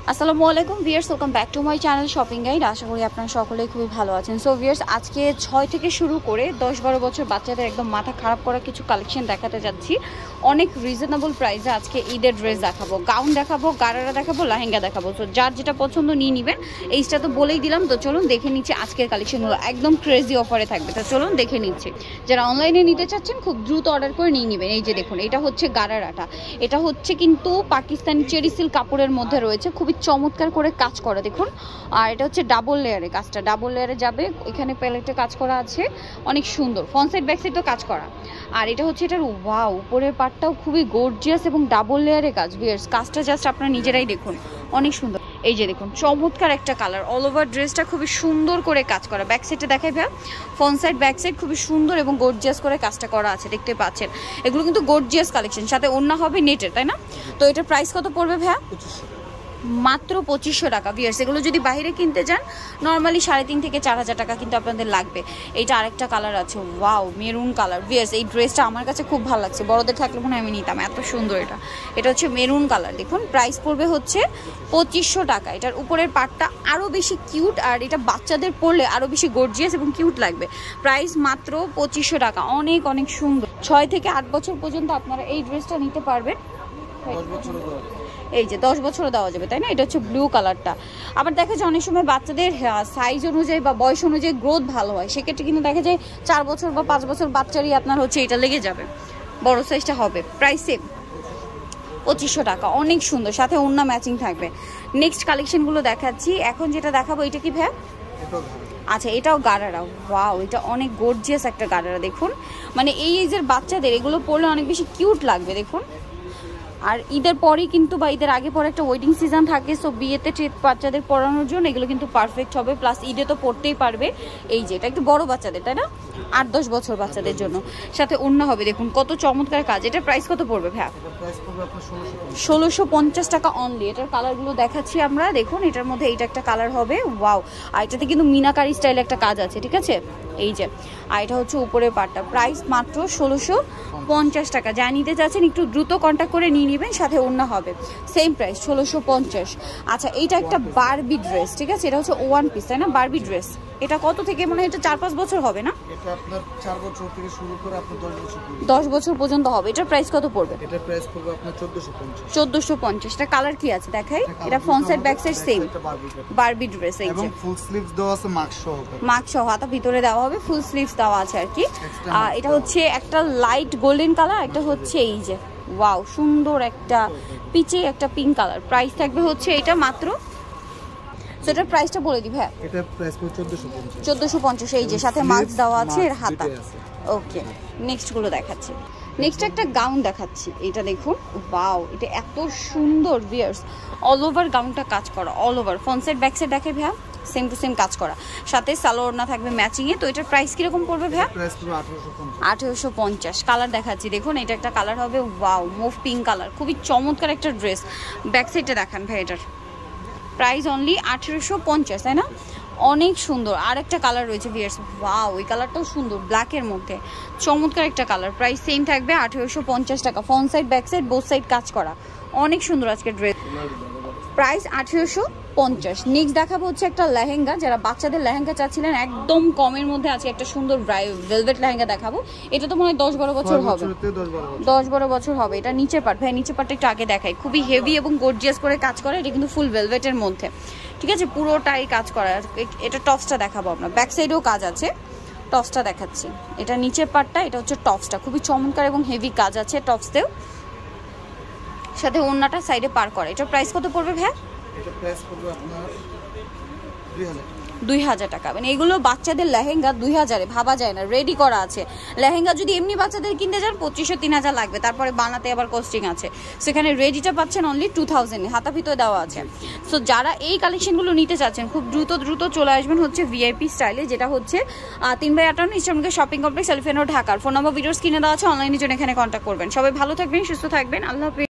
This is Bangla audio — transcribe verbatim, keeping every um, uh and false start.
আসসালামু আলাইকুম viewers, welcome back to my channel shopping guide. আশা করি আপনারা সকলেই খুবই ভালো আছেন। সো ভিউয়ার্স, আজকে ছয় থেকে শুরু করে দশ বারো বছর বাচ্চাদের একদম মাথা খারাপ করা কিছু কালেকশন দেখাতে যাচ্ছি অনেক রিজনেবল প্রাইসে। আজকে ঈদের ড্রেস দেখাবো, গাউন দেখাবো, গারারা দেখাবো, লেহেঙ্গা দেখাবো। তো যার যেটা পছন্দ নিয়ে নেবেন, এইটা তো বলেই দিলাম। তো চলুন দেখে নিচ্ছি আজকের কালেকশনগুলো, একদম ক্রেজি অফারে থাকবে। তো চলুন দেখে নিচ্ছি। যারা অনলাইনে নিতে চাচ্ছেন খুব দ্রুত অর্ডার করে নিয়ে নেবেন। এই যে দেখুন, এটা হচ্ছে গারারাটা, এটা হচ্ছে কিন্তু পাকিস্তানি চেরি সিল্ক কাপড়ের মধ্যে রয়েছে, খুবই চমৎকার করে কাজ করা দেখুন। আর এটা হচ্ছে ডাবল লেয়ারে, কাজটা ডাবল লেয়ারে যাবে। এখানে প্যালেটে কাজ করা আছে, অনেক সুন্দর। ফ্রন্ট সাইড ব্যাক সাইড তো কাজ করা। আর এটা হচ্ছে এটার ওয়াও, উপরের পার্টটাও খুবই গর্জিয়াস এবং ডাবল লেয়ারে কাজ। ভিউয়ার্স, কাজটা জাস্ট আপনারা নিজেরাই দেখুন, অনেক সুন্দর। এই যে দেখুন, চমৎকার একটা কালার। অল ওভার ড্রেসটা খুবই সুন্দর করে কাজ করা। ব্যাক সাইডে দেখাই ভাইয়া, ফ্রন্ট সাইড ব্যাক সাইড খুবই সুন্দর এবং গর্জিয়াস করে কাজটা করা আছে, দেখতে পাচ্ছেন। এগুলো কিন্তু গর্জিয়াস কালেকশন, সাথে ওড়না হবে নেটের, তাই না? তো এটার প্রাইস কত পড়বে ভাইয়া? মাত্র পঁচিশশো টাকা। ভিউয়ার্স, এগুলো যদি বাইরে কিনতে যান নর্মালি সাড়ে তিন থেকে চার হাজার টাকা কিন্তু আপনাদের লাগবে। এইটা আরেকটা কালার আছে, ওয়াও, মেরুন কালার। ভিউয়ার্স, এই ড্রেসটা আমার কাছে খুব ভালো লাগছে, বড়দের থাকলে মনে হয় আমি নিতাম, এত সুন্দর। এটা এটা হচ্ছে মেরুন কালার। দেখুন, প্রাইস পড়বে হচ্ছে পঁচিশশো টাকা। এটার উপরের পার্টটা আরও বেশি কিউট, আর এটা বাচ্চাদের পরলে আরও বেশি গর্জিয়াস এবং কিউট লাগবে। প্রাইস মাত্র পঁচিশশো টাকা, অনেক অনেক সুন্দর। ছয় থেকে আট বছর পর্যন্ত আপনারা এই ড্রেসটা নিতে পারবেন। এই যে দশ বছরও দেওয়া যাবে, তাই না? এটা হচ্ছে ব্লু কালারটা। আবার দেখা যায় অনেক সময় বাচ্চাদের সাইজ অনুযায়ী বা বয়স অনুযায়ী গ্রোথ ভালো হয়, সেক্ষেত্রে কিন্তু দেখা যায় চার বছর বা পাঁচ বছর বাচ্চারই আপনার হচ্ছে এটা লেগে যাবে, বড় সাইজটা হবে। প্রাইস সেম, পঁচিশশো টাকা, অনেক সুন্দর, সাথে ওড়না ম্যাচিং থাকবে। নেক্সট কালেকশনগুলো দেখাচ্ছি। এখন যেটা দেখাবো, এটা কি ভাই? আচ্ছা, এটাও গারারা। ওয়াও, এটা অনেক গর্জিয়াস একটা গারারা। দেখুন, মানে এই এজের বাচ্চাদের এগুলো পরলে অনেক বেশি কিউট লাগবে। দেখুন, আর ঈদের পরেই কিন্তু বা ঈদের আগে পরে একটা ওয়েডিং সিজন থাকে, সো বিয়েতে বাচ্চাদের পরানোর জন্য এগুলো কিন্তু পারফেক্ট হবে। প্লাস ঈদে তো পড়তেই পারবে। এই যে এটা একটু বড় বাচ্চাদের, তাই না? আট দশ বছর বাচ্চাদের জন্য, সাথে ওড়না হবে। দেখুন কত চমৎকার কাজ। এটার প্রাইস কত পড়বে ভাইয়া? ষোলোশো পঞ্চাশ টাকা অনলি। এটার কালারগুলো দেখাচ্ছি আমরা। দেখুন, এটার মধ্যে এইটা একটা কালার হবে, ওয়াও। আর এটাতে কিন্তু মিনাকারি স্টাইলে একটা কাজ আছে, ঠিক আছে? এই যে, আর এটা হচ্ছে উপরের পার্টটা। প্রাইস মাত্র ষোলোশো পঞ্চাশ টাকা। যা নিতে চাচ্ছেন একটু দ্রুত কন্ট্যাক্ট করে নিয়ে নেবেন, সাথে ওড়না হবে। সেম প্রাইস, ষোলোশো পঞ্চাশ। আচ্ছা, এইটা একটা বারবি ড্রেস, ঠিক আছে? এটা হচ্ছে ওয়ান পিস, তাই না? Barbie dress. এটা কত থেকে, মানে এটা চার পাঁচ বছর হবে না? এটা আপনার চার বছর থেকে শুরু করে আপনার দশ বছর দশ বছর পর্যন্ত হবে। এটার প্রাইস কত পড়বে? এটার প্রাইস পড়বে আপনার চোদ্দোশো পঞ্চাশ। চোদ্দোশো পঞ্চাশ। এটা কালার কি আছে দেখাই। এটা front side back side same Barbie dress. এই যে ফুল স্লিভস দেওয়া আছে, মাস্ক সহ। মাস্ক সহ হাতা ভিতরে দেওয়া হবে, ফুল স্লিভস দেওয়া আছে আর কি। আর এটা হচ্ছে একটা লাইট গোল্ডেন কালার, একটা হচ্ছে এই যে ওয়াও, সুন্দর একটা পিচে একটা পিঙ্ক কালার। প্রাইস থাকবে হচ্ছে এটা মাত্র, সেটার প্রাইসটা বলে দিই ভাই। এটা প্রাইস পড়বে চোদ্দোশো পঞ্চাশ। চোদ্দোশো পঞ্চাশ। এই যে সাথে মাস্ক দেওয়া আছে, এর হাতা। ওকে, নেক্সট গুলো দেখাচ্ছি। নেক্সট একটা গাউন দেখাচ্ছি। এটা দেখুন, ওয়াও, এটা এত সুন্দর। ভিউয়ার্স, অল ওভার গাউনটা কাজ করা, all over. Front side back side দেখে ভাইয়া, সেম টু সেম কাজ করা, সাথে সালোয়ার না থাকবে ম্যাচিং এ। তো এটার প্রাইস কিরকম পড়বে ভাইয়া? প্রাইস পড়বে আঠারোশো পঞ্চাশ। আঠারোশো পঞ্চাশ। কালার দেখাচ্ছি। দেখুন, এটা একটা কালার হবে, ওয়াও, মুভ পিঙ্ক কালার, খুবই চমৎকার একটা ড্রেস। ব্যাক সাইডটা দেখান ভাই। এটার প্রাইস অনলি আঠেরোশো পঞ্চাশ, তাই না? অনেক সুন্দর। আর একটা কালার রয়েছে ভিউয়ার্স, ওয়াও, ওই কালারটাও সুন্দর, ব্ল্যাকের মধ্যে চমৎকার একটা কালার। প্রাইস সেম থাকবে আঠেরোশো পঞ্চাশ টাকা। Front side back side both side কাজ করা, অনেক সুন্দর আজকের ড্রেস। প্রাইস আঠেরোশো পঞ্চাশ। নেক্সট দেখাবো হচ্ছে একটা লেহেঙ্গা। যারা বাচ্চাদের লেহেঙ্গা চাচ্ছিলেন একদম কমের মধ্যে, আছে একটা সুন্দর ভেলভেট লেহেঙ্গা দেখাবো। এটা তো মনে হয় দশ বারো বছর হবে, দশ বারো বছর হবে। এটা নিচের পার্ট ভাই, নিচের পার্টটা একটু আগে দেখাই। খুবই হেভি এবং গর্জিয়াস করে কাজ করে। এটা কিন্তু ফুল ভেলভেটের মধ্যে, ঠিক আছে? পুরোটাই কাজ করা। এটা টপসটা দেখাবো আমরা, ব্যাক সাইডেও কাজ আছে। টপসটা দেখাচ্ছি। এটা নিচের পার্টটা, এটা হচ্ছে টপসটা, খুবই চমৎকার এবং হেভি কাজ আছে টপসতেও, সাথে ওড়নাটা সাইডে পার করে। এটার প্রাইস কত পড়বে ভাই? এটা প্রাইস পড়বে আপনার দুই হাজার। দুই হাজার টাকা। মানে এগুলো বাচ্চাদের লেহেঙ্গা দুই হাজারে ভাবা যায় না, রেডি করা আছে। লেহেঙ্গা যদি এমনি বাচ্চাদের কিনতে যান পঁচিশশো তিন হাজার লাগবে, তারপরে বানাতে আবার কস্টিং আছে। সেখানে রেডিটা পাচ্ছেন অনলি টু থাউজেন্ড, হাতা ভিতরে দেওয়া আছে। সো যারা এই কালেকশনগুলো নিতে চাচ্ছেন খুব দ্রুত দ্রুত চলে আসবেন হচ্ছে ভিআইপি স্টাইলে, যেটা হচ্ছে তিন বাই আটান্ন ইস্টার্নকে শপিং কমপ্লেক্স, এলিফ্যান্ট রোড, ঢাকার। ফোন নম্বর ভিডিওস কিনে দেওয়া আছে, অনলাইনের জন্য এখানে কন্ট্যাক্ট করবেন। সবাই ভালো থাকবেন, সুস্থ থাকবেন, আল্লাহ হাফেজ।